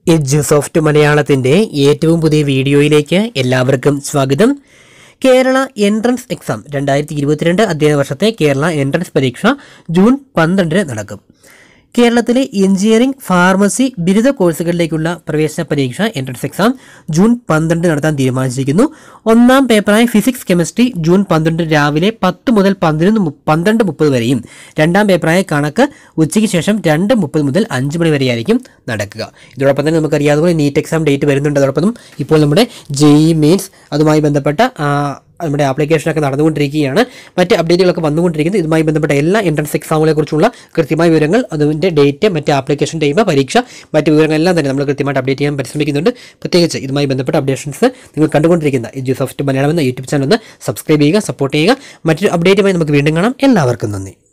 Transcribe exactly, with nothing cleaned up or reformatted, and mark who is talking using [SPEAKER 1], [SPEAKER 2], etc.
[SPEAKER 1] Edusoft Malayalamത്തിന്റെ ഏറ്റവും പുതിയ വീഡിയോയിലേക്ക് എല്ലാവർക്കും സ്വാഗതം. കേരള എൻട്രൻസ് എക്സാം രണ്ടായിരത്തി ഇരുപത്തിരണ്ട് അധ്യയന വർഷത്തെ കേരള എൻട്രൻസ് പരീക്ഷ ജൂൺ പന്ത്രണ്ടിന് നടക്കും. കേരളത്തിലെ എഞ്ചിനീയറിംഗ്, ഫാർമസി, ബിരുദ കോഴ്സുകളിലേക്കുള്ള പ്രവേശന പരീക്ഷ എൻട്രൻസ് എക്സാം ജൂൺ പന്ത്രണ്ടിന് നടത്താൻ തീരുമാനിച്ചിരിക്കുന്നു. ഒന്നാം പേപ്പറായ ഫിസിക്സ് കെമിസ്ട്രി ജൂൺ പന്ത്രണ്ട് രാവിലെ പത്ത് മുതൽ പന്ത്രണ്ട് പന്ത്രണ്ട് മുപ്പത് വരെയും രണ്ടാം പേപ്പറായ കണക്ക് ഉച്ചയ്ക്ക് ശേഷം രണ്ട് മുപ്പത് മുതൽ അഞ്ച് മണി വരെയായിരിക്കും നടക്കുക. ഇതോടൊപ്പം തന്നെ നമുക്കറിയാവുന്ന നീറ്റ് എക്സാം ഡേറ്റ് വരുന്നുണ്ട്. അതോടൊപ്പം ഇപ്പോൾ നമ്മുടെ ജെഇ മെയിൻസ് അതുമായി ബന്ധപ്പെട്ട നമ്മുടെ ആപ്ലിക്കേഷനൊക്കെ നടന്നുകൊണ്ടിരിക്കുകയാണ്. മറ്റ് അപ്ഡേറ്റുകളൊക്കെ വന്നുകൊണ്ടിരിക്കുന്നത്. ഇതുമായി ബന്ധപ്പെട്ട എല്ലാ എൻട്രൻസ് എക്സാമുകളെ കുറിച്ചുള്ള കൃത്യമായ വിവരങ്ങൾ, അതിൻ്റെ ഡേറ്റ്, മറ്റ് ആപ്ലിക്കേഷൻ ടൈം, പരീക്ഷ, മറ്റ് വിവരങ്ങളെല്ലാം തന്നെ നമ്മൾ കൃത്യമായിട്ട് അപ്ഡേറ്റ് ചെയ്യാൻ പരിശ്രമിക്കുന്നുണ്ട്. പ്രത്യേകിച്ച് ഇതുമായി ബന്ധപ്പെട്ട അപ്ഡേഷൻസ് നിങ്ങൾ കണ്ടുകൊണ്ടിരിക്കുന്ന എഡ്യൂസോഫ്റ്റ് മലയാളം എന്ന യൂട്യൂബ് ചാനൽ ഒന്ന് സബ്സ്ക്രൈബ് ചെയ്യുക, സപ്പോർട്ട് ചെയ്യുക. മറ്റൊരു അപ്ഡേറ്റുമായി നമുക്ക് വീണ്ടും കാണാം. എല്ലാവർക്കും നന്ദി.